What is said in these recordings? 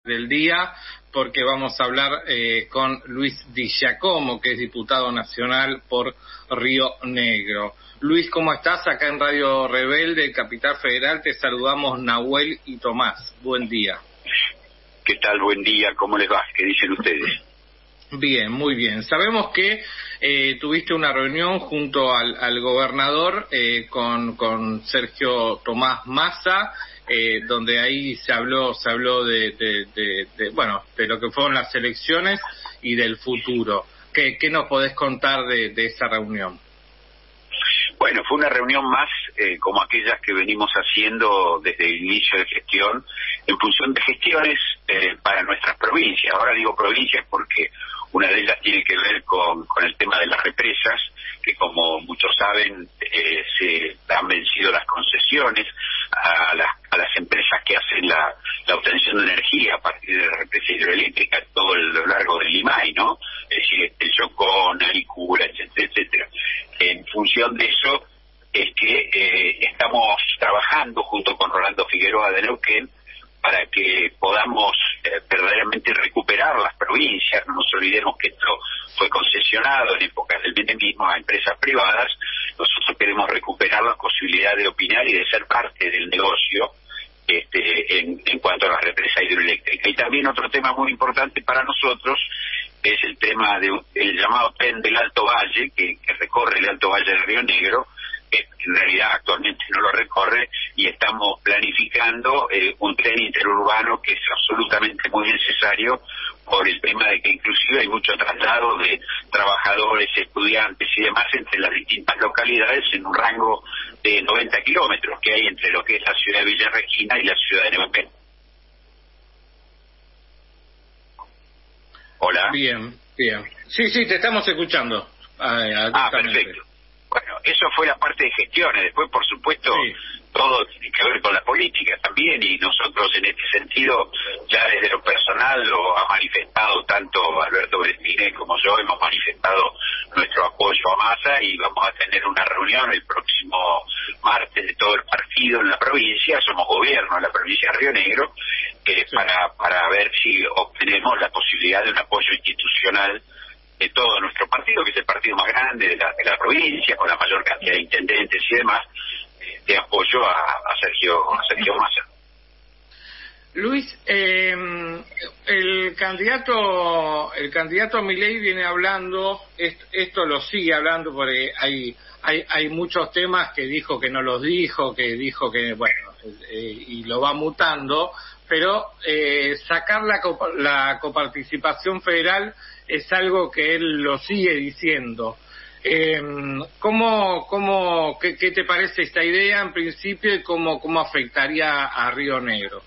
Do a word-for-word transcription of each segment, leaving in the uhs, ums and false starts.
del día, porque vamos a hablar eh, con Luis Di Giacomo, que es diputado nacional por Río Negro. Luis, ¿cómo estás? Acá en Radio Rebelde, Capital Federal, te saludamos Nahuel y Tomás. Buen día. ¿Qué tal? Buen día, ¿cómo les va? ¿Qué dicen ustedes? Bien, muy bien. Sabemos que eh, tuviste una reunión junto al, al gobernador eh, con, con Sergio Tomás Massa, eh, donde ahí se habló se habló de, de, de, de bueno de lo que fueron las elecciones y del futuro. ¿Qué, qué nos podés contar de, de esa reunión? Bueno, fue una reunión más eh, como aquellas que venimos haciendo desde el inicio de gestión, en función de gestiones eh, para nuestras provincias. Ahora digo provincias porque una de ellas tiene que ver con, con el tema de las represas, que como muchos saben, eh, se han vencido las concesiones a las, a las empresas que hacen la, la obtención de energía a partir de la represa hidroeléctrica a todo lo largo del Limay, ¿no? Es decir, el Chocón, Alicura, etcétera, etcétera. En función de eso es que eh, estamos trabajando junto con Rolando Figueroa de Neuquén para que podamos eh, verdaderamente recuperar las provincias. No nos olvidemos que esto fue concesionado en épocas del menemismo a empresas privadas. Nosotros queremos recuperar la posibilidad de opinar y de ser parte del negocio este, en, en cuanto a la represa hidroeléctrica. Y también otro tema muy importante para nosotros es el tema del llamado tren del Alto Valle, que, que recorre el Alto Valle del Río Negro, que en realidad actualmente no lo recorre, y estamos planificando eh, un tren interurbano que es absolutamente muy necesario por el tema de que inclusive hay mucho traslado de trabajadores, estudiantes y demás entre las distintas localidades en un rango de noventa kilómetros que hay entre lo que es la ciudad de Villa Regina y la ciudad de Neuquén. Hola. Bien, bien. Sí, sí, te estamos escuchando. Ah, ah perfecto. Bueno, eso fue la parte de gestiones. Después, por supuesto, sí, todo tiene que ver con la política también, y nosotros en este sentido, ya desde lo personal, lo ha manifestado tanto Alberto Berespine como yo, hemos manifestado nuestro apoyo a Massa, y vamos a tener una reunión el próximo martes de todo el partido en la provincia. Somos gobierno en la provincia de Río Negro, eh, sí, para, para ver si obtenemos la posibilidad de un apoyo institucional de todo nuestro partido, que es el partido más grande de la, de la provincia, con la mayor cantidad de intendentes y demás, eh, de apoyo a, a Sergio a Sergio Massa. Luis, eh, el candidato el candidato Milei viene hablando, esto, esto lo sigue hablando porque hay hay hay muchos temas que dijo que no los dijo, que dijo que, bueno, eh, y lo va mutando, pero eh, sacar la, copa, la coparticipación federal es algo que él lo sigue diciendo. Eh, ¿Cómo, cómo, qué, qué te parece esta idea en principio y cómo, cómo afectaría a Río Negro?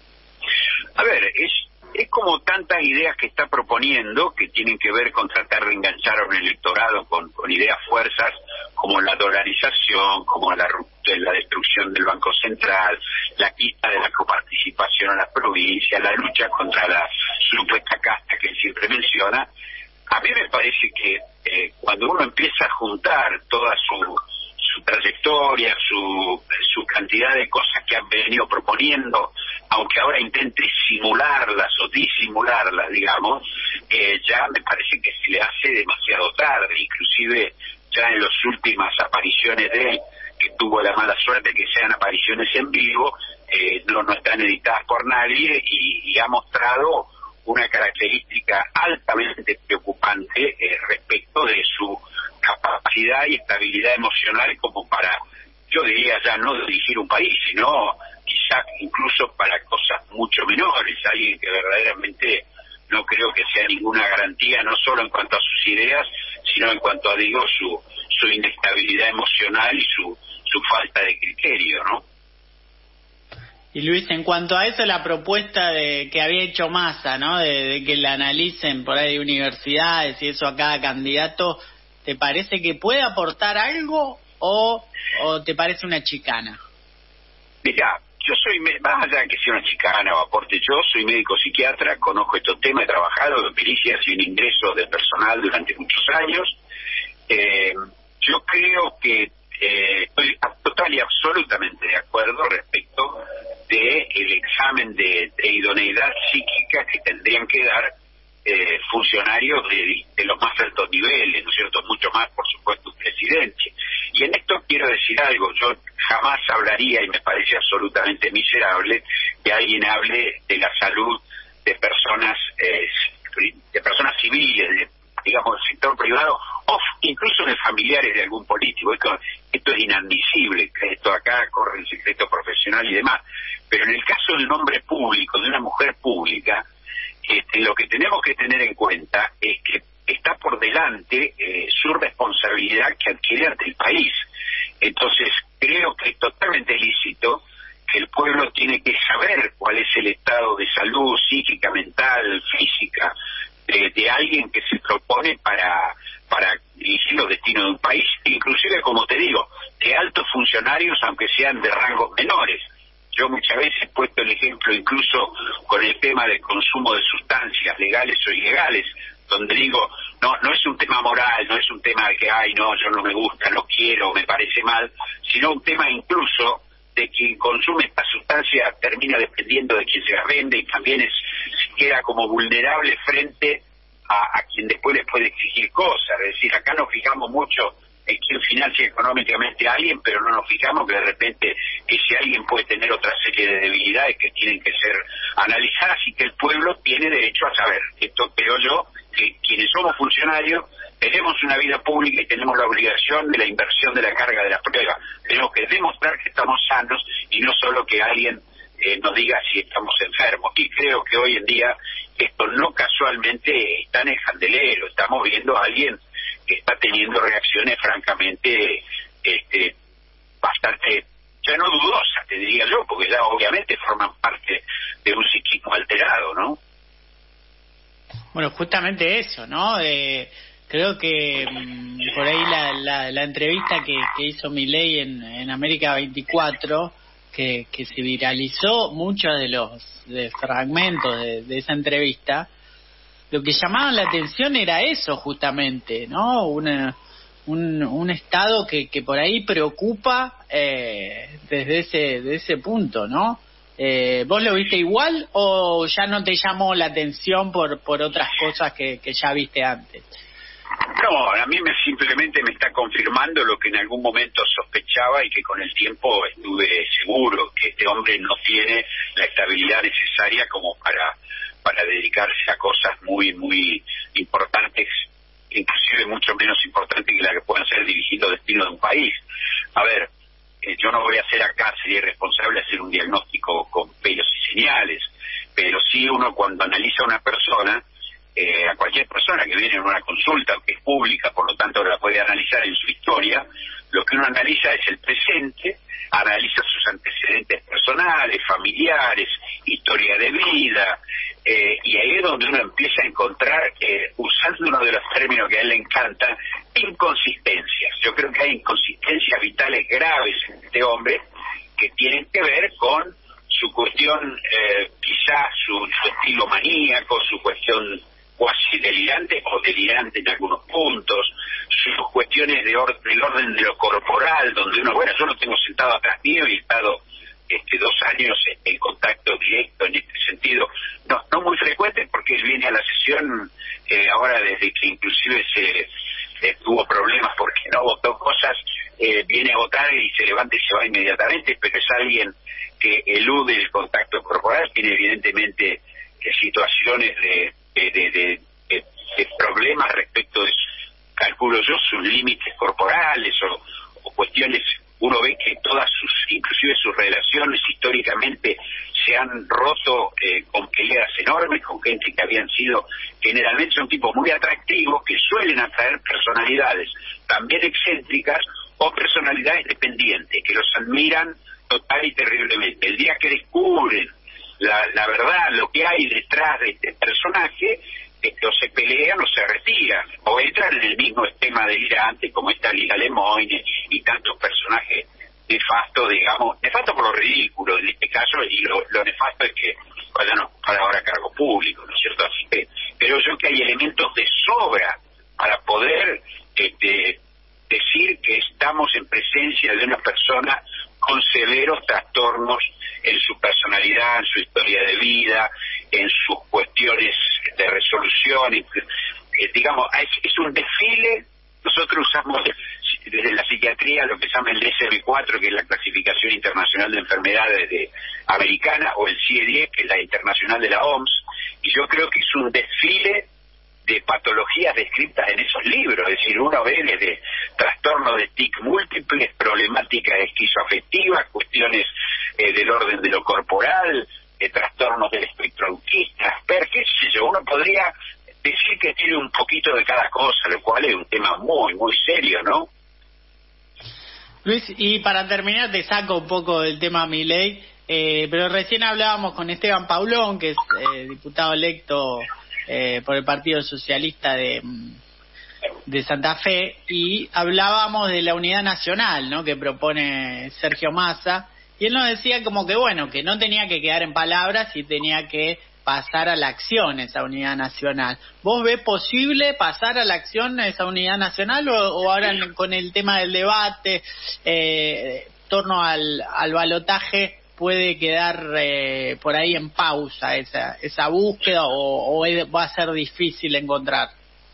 A ver, es, es como tantas ideas que está proponiendo que tienen que ver con tratar de enganchar a un electorado con, con ideas fuerzas como la dolarización, como la, la destrucción del Banco Central, la quita de la coparticipación a las provincias, la lucha contra la supuesta casta que él siempre menciona. A mí me parece que eh, cuando uno empieza a juntar toda su, su trayectoria, su, su cantidad de cosas que han venido proponiendo, aunque ahora intente simularlas o disimularlas, digamos, eh, ya me parece que se le hace demasiado tarde. Inclusive ya en las últimas apariciones de él, que tuvo la mala suerte que sean apariciones en vivo, eh, no, no están editadas por nadie, y, y ha mostrado una característica altamente preocupante eh, respecto de su capacidad y estabilidad emocional como para, yo diría ya no dirigir un país, sino quizá incluso para cosas mucho menores. Alguien que verdaderamente no creo que sea ninguna garantía, no solo en cuanto a sus ideas, sino en cuanto a, digo, su, su inestabilidad emocional y su, su falta de criterio, ¿no? Y Luis, en cuanto a eso, la propuesta de que había hecho Massa, ¿no? De, de que la analicen por ahí universidades y eso a cada candidato, ¿te parece que puede aportar algo o, o te parece una chicana? Mirá, yo soy, más allá de que sea una chicana o aporte, yo soy médico psiquiatra, conozco estos temas, he trabajado en pericias y en ingresos de personal durante muchos años. Eh, yo creo que eh, estoy total y absolutamente de acuerdo respecto de el examen de, de idoneidad psíquica que tendrían que dar eh, funcionarios de, de los más altos niveles, ¿no es cierto? Mucho más, por supuesto, un presidente. Y en esto quiero decir algo, yo jamás hablaría, y me parece absolutamente miserable, que alguien hable de la salud de personas, eh, de personas civiles, de, digamos, del sector privado, o incluso de familiares de algún político. Esto, esto es inadmisible, esto acá corre el secreto profesional y demás. Pero en el caso del nombre público, de una mujer pública, este, lo que tenemos que tener en cuenta es que está por delante eh, su responsabilidad que adquiere ante el país. Entonces, creo que es totalmente lícito que el pueblo tiene que saber cuál es el estado de salud psíquica, mental, física, de, de alguien que se propone para, para dirigir los destinos de un país, inclusive, como te digo, de altos funcionarios, aunque sean de rangos menores. Yo muchas veces he puesto el ejemplo incluso con el tema del consumo de sustancias legales o ilegales, donde digo, no no es un tema moral, no es un tema de que, ay, no, yo no me gusta, no quiero, me parece mal, sino un tema incluso de quien consume esta sustancia termina dependiendo de quien se las vende y también es queda como vulnerable frente a, a quien después le puede exigir cosas. Es decir, acá nos fijamos mucho en quien financia económicamente a alguien, pero no nos fijamos que de repente ese alguien puede tener otra serie de debilidades que tienen que ser analizadas y que el pueblo tiene derecho a saber. Esto creo yo, que quienes somos funcionarios tenemos una vida pública y tenemos la obligación de la inversión de la carga de la prueba. Tenemos que demostrar que estamos sanos y no solo que alguien eh, nos diga si estamos enfermos. Y creo que hoy en día esto no casualmente está en el candelero. Estamos viendo a alguien que está teniendo reacciones francamente este, bastante, ya no dudosas, te diría yo, porque ya obviamente forman parte de un psiquismo alterado, ¿no? Bueno, justamente eso, ¿no? Eh, creo que mmm, por ahí la, la, la entrevista que, que hizo Milei en, en América veinticuatro, que, que se viralizó muchos de los de fragmentos de, de esa entrevista, lo que llamaba la atención era eso justamente, ¿no? Una, un, un estado que, que por ahí preocupa eh, desde ese, de ese punto, ¿no? Eh, ¿Vos lo viste igual o ya no te llamó la atención por por otras cosas que, que ya viste antes? No, a mí me simplemente me está confirmando lo que en algún momento sospechaba y que con el tiempo estuve seguro, que este hombre no tiene la estabilidad necesaria como para para dedicarse a cosas muy, muy importantes, inclusive mucho menos importantes que las que puedan ser dirigir los destinos de un país. A ver, eh, yo no voy a hacer acá, sería irresponsable hacer un diagnóstico con pelos y señales, pero sí uno cuando analiza a una persona, eh, a cualquier persona que viene en una consulta, que es pública, por lo tanto la puede analizar en su historia, lo que uno analiza es el presente, analiza sus antecedentes personales, familiares, historia de vida, eh, y ahí es donde uno empieza a encontrar, eh, usando uno de los términos que a él le encanta, inconsistencias. Yo creo que hay inconsistencias vitales graves en este hombre que tienen que ver con su cuestión, eh, quizás su, su estilo maníaco, su cuestión cuasi delirante o delirante en algunos puntos, sus cuestiones de or del orden de lo corporal, donde uno, bueno, yo lo tengo sentado atrás mío y he estado este, dos años en contacto directo en este sentido, no no muy frecuente porque él viene a la sesión eh, ahora desde que inclusive se eh, tuvo problemas porque no votó cosas, eh, viene a votar y se levanta y se va inmediatamente, pero es alguien que elude el contacto corporal, tiene evidentemente eh, situaciones de De, de, de, de, de problemas respecto de, calculo yo, sus límites corporales o, o cuestiones. Uno ve que todas sus, inclusive sus relaciones históricamente se han roto eh, con peleas enormes, con gente que habían sido, generalmente son tipos muy atractivos, que suelen atraer personalidades también excéntricas o personalidades dependientes, que los admiran total y terriblemente. El día que descubren La, la verdad, lo que hay detrás de este personaje, este, o se pelean o se retiran, o entran en el mismo esquema delirante como esta Lila Lemoyne y tantos personajes nefastos, digamos, nefastos por lo ridículo en este caso, y lo, lo nefasto es que vayan a ocupar ahora cargo público, ¿no es cierto? Así que creo yo que hay elementos de sobra para poder este, decir que estamos en presencia de una persona con severos trastornos en su personalidad, en su historia de vida, en sus cuestiones de resolución. Y, eh, digamos, es, es un desfile. Nosotros usamos desde la psiquiatría lo que se llama el D S M cuatro, que es la clasificación internacional de enfermedades de, americana, o el C I E diez, que es la internacional de la O M S, y yo creo que es un desfile de patologías descritas en esos libros. Es decir, uno ve desde trastornos de tic múltiples, problemáticas esquizoafectivas, cuestiones eh, del orden de lo corporal, eh, trastornos del espectro autista, Asperger, qué sé yo. Uno podría decir que tiene un poquito de cada cosa, lo cual es un tema muy, muy serio, ¿no? Luis, y para terminar te saco un poco del tema Milei, eh, pero recién hablábamos con Esteban Paulón, que es eh, diputado electo eh, por el Partido Socialista de, de Santa Fe, y hablábamos de la unidad nacional, ¿no?, que propone Sergio Massa, y él nos decía como que, bueno, que no tenía que quedar en palabras y tenía que pasar a la acción esa unidad nacional. ¿Vos ves posible pasar a la acción esa unidad nacional, o, o ahora con el tema del debate eh, en torno al, al balotaje puede quedar eh, por ahí en pausa esa esa búsqueda, o, o es, va a ser difícil encontrar?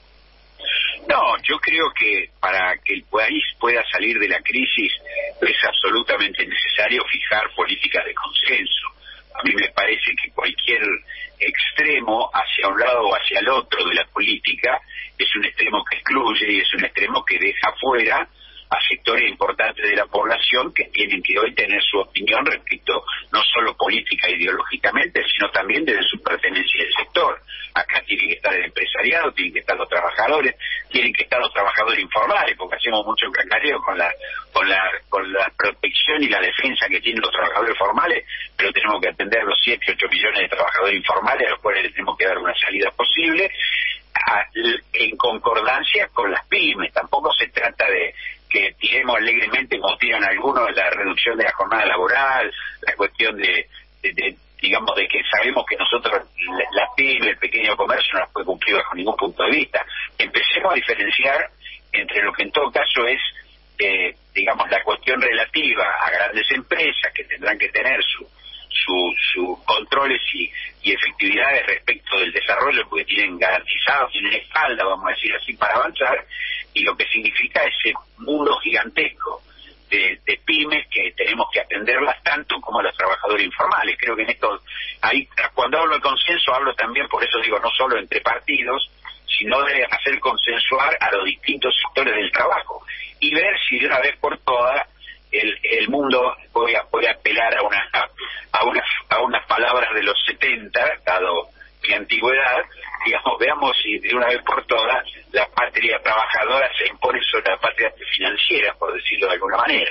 No, yo creo que para que el país pueda salir de la crisis es absolutamente necesario fijar políticas de consenso. A mí me parece que cualquier extremo hacia un lado o hacia el otro de la política es un extremo que excluye y es un extremo que deja fuera a sectores importantes de la población que tienen que hoy tener su opinión respecto no solo política e ideológicamente, sino también desde su pertenencia al sector. Acá tiene que estar el empresariado, tienen que estar los trabajadores, tienen que estar los trabajadores informales, porque hacemos mucho cacareo con la con la con la protección y la defensa que tienen los trabajadores formales, pero tenemos que atender los siete, ocho millones de trabajadores informales a los cuales les tenemos que dar una salida posible, a, en concordancia con las pymes. Tampoco se trata de que tiremos alegremente, como tiran algunos, la reducción de la jornada laboral, la cuestión de, de, de digamos, de que sabemos que nosotros, la, la pyme, el pequeño comercio, no las puede cumplir bajo ningún punto de vista. Empecemos a diferenciar entre lo que en todo caso es, eh, digamos, la cuestión relativa a grandes empresas que tendrán que tener su sus su controles y, y efectividades respecto del desarrollo, porque tienen garantizado, tienen espalda, vamos a decir así, para avanzar, y lo que significa ese mundo gigantesco de, de pymes que tenemos que atenderlas tanto como a los trabajadores informales. Creo que en esto, ahí, cuando hablo de consenso, hablo también, por eso digo, no solo entre partidos, sino de hacer consensuar a los distintos sectores del trabajo y ver si de una vez por todas el, el mundo, voy a, voy a apelar a una a unas a unas palabras de los setenta, dado mi antigüedad, digamos, veamos si de una vez por todas la patria trabajadora se impone sobre la patria financiera, por decirlo de alguna manera.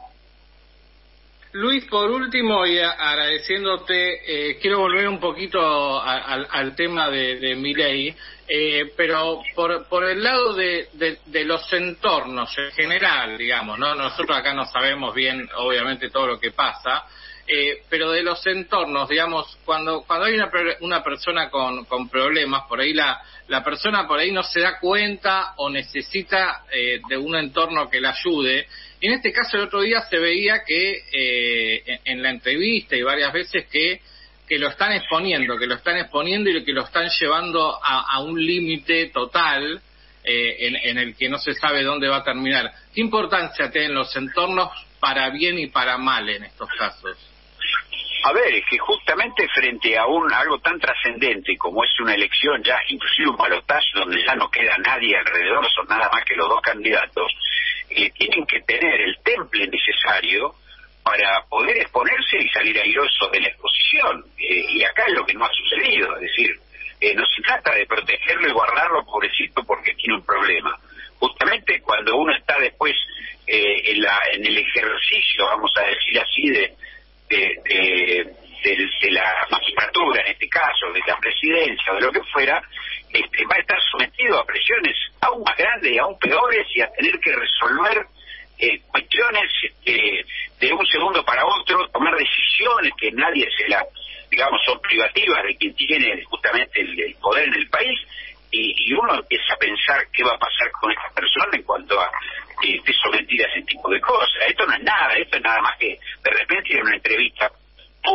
Luis, por último, y agradeciéndote, eh, quiero volver un poquito a, a, al tema de, de Milei, eh, pero por, por el lado de, de, de los entornos en general, digamos, ¿no? Nosotros acá no sabemos bien, obviamente, todo lo que pasa, eh, pero de los entornos, digamos, cuando cuando hay una, una persona con, con problemas, por ahí la, la persona por ahí no se da cuenta o necesita eh, de un entorno que la ayude. Y en este caso el otro día se veía que eh, en, en la entrevista y varias veces que, que lo están exponiendo, que lo están exponiendo y que lo están llevando a, a un límite total eh, en, en el que no se sabe dónde va a terminar. ¿Qué importancia tienen los entornos para bien y para mal en estos casos? A ver, es que justamente frente a un algo tan trascendente como es una elección, ya inclusive un balotaje donde ya no queda nadie alrededor, son nada más que los dos candidatos, eh, tienen que tener el temple necesario para poder exponerse y salir airosos de la exposición. Eh, y acá es lo que no ha sucedido, es decir, eh, no se trata de protegerlo y guardarlo, pobrecito, porque tiene un problema. Justamente cuando uno está después eh, en, la, en el ejercicio, vamos a decir así, de De, de, de, de la magistratura, en este caso, de la presidencia, o de lo que fuera, este, va a estar sometido a presiones aún más grandes y aún peores, y a tener que resolver eh, cuestiones este, de un segundo para otro, tomar decisiones que nadie se la, digamos, son privativas de quien tiene justamente el, el poder en el país, y, y uno empieza a pensar qué va a pasar con esta persona en cuanto a que esté sometida a ese tipo de cosas. Esto no es nada, esto es nada más que de repente en una entrevista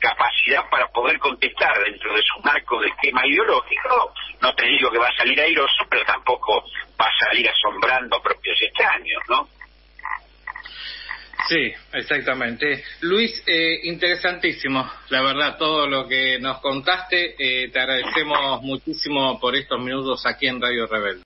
capacidad para poder contestar dentro de su marco de esquema ideológico, no te digo que va a salir airoso, pero tampoco va a salir asombrando a propios extraños, ¿no? Sí, exactamente. Luis, eh, interesantísimo, la verdad, todo lo que nos contaste. Eh, te agradecemos muchísimo por estos minutos aquí en Radio Rebelde.